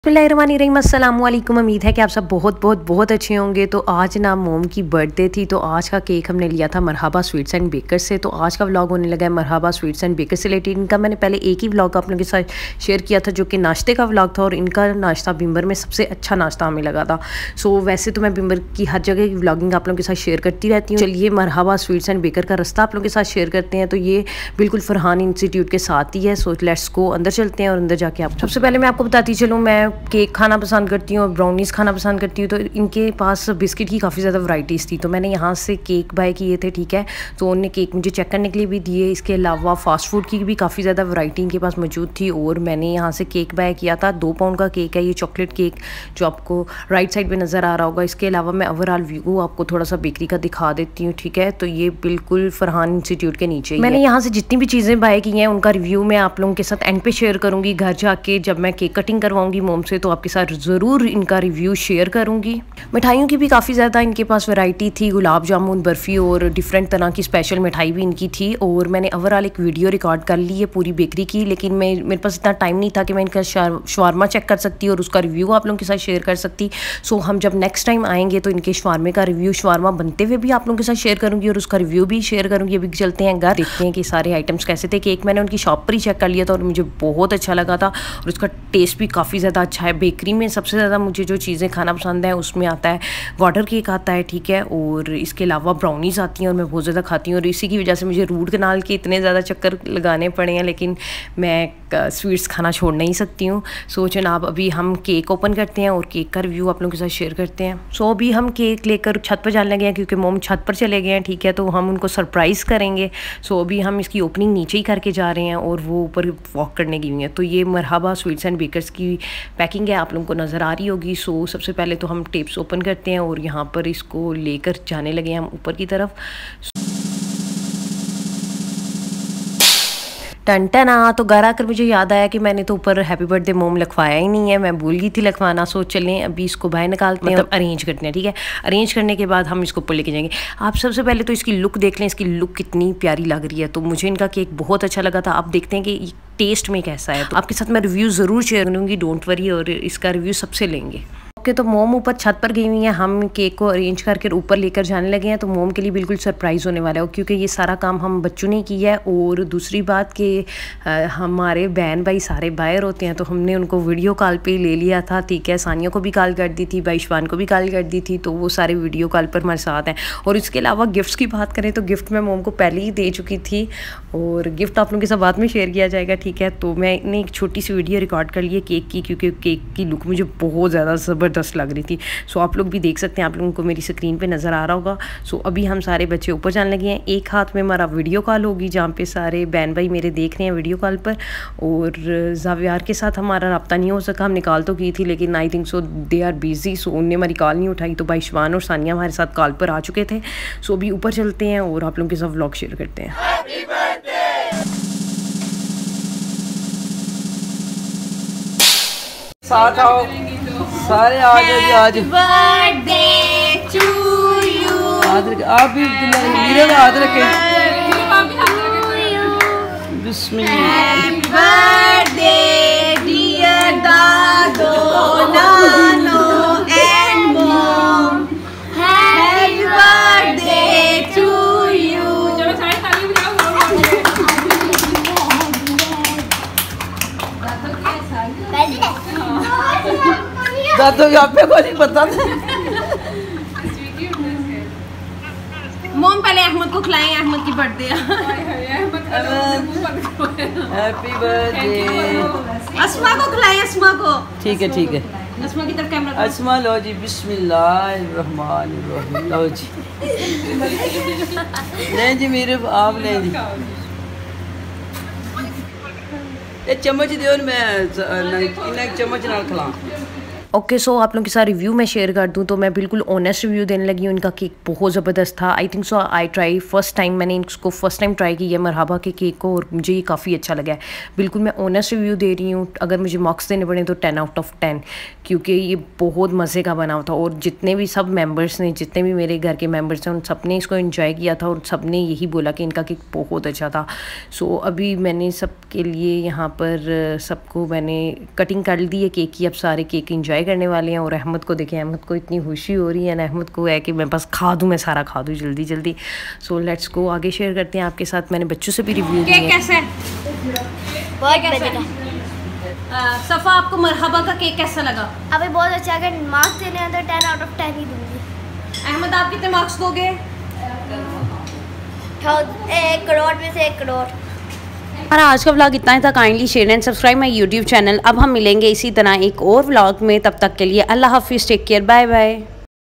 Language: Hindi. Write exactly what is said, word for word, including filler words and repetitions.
बिस्मिल्लाहिर्रहमानिर्रहीम, अस्सलाम वालेकुम। उम्मीद है कि आप सब बहुत बहुत बहुत अच्छे होंगे। तो आज ना मोम की बर्थडे थी, तो आज का केक हमने लिया था मरहबा स्वीट्स एंड बेकर्स से। तो आज का व्लॉग होने लगा है मरहबा स्वीट्स एंड बेकर्स से रिलेटेड। इनका मैंने पहले एक ही व्लॉग आप लोगों के साथ शेयर किया था, जो कि नाश्ते का व्लॉग था, और इनका नाश्ता बिम्बर में सबसे अच्छा नाश्ता हमें लगा था। सो वैसे तो मैं बिम्बर की हर जगह की व्लॉगिंग आप लोगों के साथ शेयर करती रहती हूँ। चलिए मरहबा स्वीट्स एंड बेकर का रास्ता आप लोगों के साथ शेयर करते हैं। तो ये बिल्कुल फरहान इंस्टीट्यूट के साथ ही है। सो लेट्स गो, अंदर चलते हैं और अंदर जाके आप सबसे पहले मैं आपको बताती चलूँ, मैं केक खाना पसंद करती हूँ और ब्राउनीज़ खाना पसंद करती हूँ। तो इनके पास बिस्किट की काफ़ी ज़्यादा वैराइटीज़ थी, तो मैंने यहाँ से केक बाय किए थे, ठीक है। तो उन्होंने केक मुझे चेक करने के लिए भी दिए। इसके अलावा फ़ास्ट फूड की भी काफ़ी ज़्यादा वैरायटी इनके पास मौजूद थी, और मैंने यहाँ से केक बाय किया था। दो पाउंड का केक है ये, चॉकलेट केक, जो आपको राइट साइड पर नज़र आ रहा होगा। इसके अलावा मैं ओवरऑल व्यू आपको थोड़ा सा बेकरी का दिखा देती हूँ, ठीक है। तो ये बिल्कुल फरहान इंस्टीट्यूट के नीचे ही मैंने यहाँ से जितनी भी चीज़ें बाय की हैं उनका रिव्यू मैं आप लोगों के साथ एंड पे शेयर करूँगी। घर जाके जब मैं केक कटिंग करवाऊँगी मोम से, तो आपके साथ ज़रूर इनका रिव्यू शेयर करूंगी। मिठाइयों की भी काफ़ी ज़्यादा इनके पास वैरायटी थी, गुलाब जामुन, बर्फ़ी और डिफरेंट तरह की स्पेशल मिठाई भी इनकी थी। और मैंने ओवरऑल एक वीडियो रिकॉर्ड कर ली है पूरी बेकरी की, लेकिन मैं मेरे पास इतना टाइम नहीं था कि मैं इनका शवारमा चेक कर सकती और उसका रिव्यू आप लोगों के साथ शेयर कर सकती। सो हम जब नेक्स्ट टाइम आएंगे तो इनके शवारमे का रिव्यू, शवारमा बनते हुए भी आप लोगों के साथ शेयर करूँगी और उसका रिव्यू भी शेयर करूँगी। अभी चलते हैं घर, देखते हैं कि सारे आइटम्स कैसे थे। केक मैंने उनकी शॉप पर ही चेक कर लिया था और मुझे बहुत अच्छा लगा था, और उसका टेस्ट भी काफ़ी ज़्यादा अच्छा है। बेकरी में सबसे ज़्यादा मुझे जो चीज़ें खाना पसंद है उसमें आता है वाटर केक आता है, ठीक है, और इसके अलावा ब्राउनीज़ आती हैं और मैं बहुत ज़्यादा खाती हूँ। और इसी की वजह से मुझे रूट कनाल के इतने ज़्यादा चक्कर लगाने पड़े हैं, लेकिन मैं स्वीट्स खाना छोड़ नहीं सकती हूँ। सो जनाब अभी हम केक ओपन करते हैं और केक का रिव्यू आप लोगों के साथ शेयर करते हैं। सो अभी हम केक लेकर छत पर जाने लगे हैं, क्योंकि मोम छत पर चले गए हैं, ठीक है। तो हम उनको सरप्राइज़ करेंगे। सो अभी हम इसकी ओपनिंग नीचे ही करके जा रहे हैं और वो ऊपर वॉक करने की हुई है। तो ये मरहबा स्वीट्स एंड बेकर्स की पैकिंग है, आप लोगों को नज़र आ रही होगी। सो सबसे पहले तो हम टेप्स ओपन करते हैं और यहाँ पर इसको लेकर जाने लगे हैं हम ऊपर की तरफ। टन टना, तो घर आकर मुझे याद आया कि मैंने तो ऊपर हैप्पी बर्थडे मोम लिखवाया ही नहीं है, मैं भूल गई थी लिखवाना। सो चलें अभी इसको बाहर निकालते हैं, मतलब अरेंज करते हैं, ठीक है। अरेंज करने के बाद हम इसको ऊपर लेके जाएंगे। आप सबसे पहले तो इसकी लुक देख लें, इसकी लुक कितनी प्यारी लग रही है। तो मुझे इनका केक बहुत अच्छा लगा था। आप देखते हैं कि टेस्ट में कैसा है। तो आपके साथ मैं रिव्यू ज़रूर शेयर करूँगी, डोंट वरी, और इसका रिव्यू सबसे लेंगे। ओके, तो मोम ऊपर छत पर गई हुई है, हम केक को अरेंज करके ऊपर लेकर जाने लगे हैं। तो मोम के लिए बिल्कुल सरप्राइज़ होने वाला है, क्योंकि ये सारा काम हम बच्चों ने किया है। और दूसरी बात कि हमारे बहन भाई सारे बाहर होते हैं, तो हमने उनको वीडियो कॉल पे ले लिया था, ठीक है। सानिया को भी कॉल कर दी थी, बाइशवान को भी कॉल कर दी थी, तो वो सारे वीडियो कॉल पर हमारे साथ हैं। और इसके अलावा गिफ्ट्स की बात करें तो गिफ्ट मैं मोम को पहले ही दे चुकी थी, और गिफ्ट आप लोगों के साथ बाद में शेयर किया जाएगा, ठीक है। तो मैंने एक छोटी सी वीडियो रिकॉर्ड कर ली है केक की, क्योंकि केक की लुक मुझे बहुत ज़्यादा ज़बरदस्त लग रही थी। सो आप लोग भी देख सकते हैं, आप लोगों को मेरी स्क्रीन पे नज़र आ रहा होगा। सो अभी हम सारे बच्चे ऊपर जाने लगे हैं। एक हाथ में हमारा वीडियो कॉल होगी, जहाँ पे सारे बहन भाई मेरे देख रहे हैं वीडियो कॉल पर, और जावियार के साथ हमारा रब्ता नहीं हो सका। हम निकाल तो की थी, लेकिन I think so they are busy, so उनने हमारी कॉल नहीं उठाई। तो बाइशवान और सानिया हमारे साथ कॉल पर आ चुके थे। सो अभी ऊपर चलते हैं और आप लोगों के साथ व्लॉग शेयर करते हैं। साथ आओ सारे, आ जाओ आज बर्थडे टू यू। आप भी मेरे का हाथ रखें। बिस्मिल्लाह। बर्थडे डियर दादो नानो and mom, happy birthday to you. दादो यहाँ पे को नहीं पता। मोम पहले अहमद को खिलाएं, अहमद की बर्थडे। Happy birthday. अस्मा को खिलाएं, अस्मा को। ठीक है ठीक है। अस्मा की तरफ कैमरा। अस्मा लो जी, बिस्मिल्लाहिर्रहमानिर्रहीम। लो जी, नहीं जी मेरे आप नहीं जी, ये चम्मच दियो, मैं इन्हें चम्मच नाल खिला। ओके सो आप लोगों के साथ रिव्यू मैं शेयर कर दूं तो मैं बिल्कुल ऑनेस्ट रिव्यू देने लगी हूँ। इनका केक बहुत ज़बरदस्त था। I think so I try first time, मैंने इसको फर्स्ट टाइम ट्राई किया मरहबा के केक को और मुझे ये काफ़ी अच्छा लगा है। बिल्कुल मैं ऑनेस्ट रिव्यू दे रही हूँ। अगर मुझे मार्क्स देने पड़े तो टेन आउट ऑफ टेन, क्योंकि ये बहुत मज़े का बना था और जितने भी सब मेम्बर्स ने, जितने भी मेरे घर के मेम्बर्स हैं, उन सब ने इसको इन्जॉय किया था और सब ने यही बोला कि इनका केक बहुत अच्छा था। सो अभी मैंने सबके लिए यहाँ पर सबको मैंने कटिंग कर दी है केक की। अब सारे केक इंजॉय करने वाले हैं और अहमद को देखें, अहमद को इतनी खुशी हो रही है ना, अहमद को है कि मैं बस खा दूँ, मैं सारा खा दूँ जल्दी जल्दी। सो लेट्स गो, आगे शेयर करते हैं आपके साथ। मैंने बच्चों से भी रिव्यू दिए। केक कैसा है? बहुत बढ़िया। सफ़ा, आपको मरहबा का केक कैसा लगा? अभी बहुत अच्छा। अगर मार्क्स देने हैं तो टेन आउट ऑफ टेन ही दूंगी। अहमद, आप कितने मार्क्स दोगे? एक करोड़ में से एक करोड़। हमारा आज का व्लॉग इतना ही था। Kindly share and subscribe my YouTube channel. अब हम मिलेंगे इसी तरह एक और व्लॉग में, तब तक के लिए अल्लाह हाफिज़, टेक केयर, बाय बाय।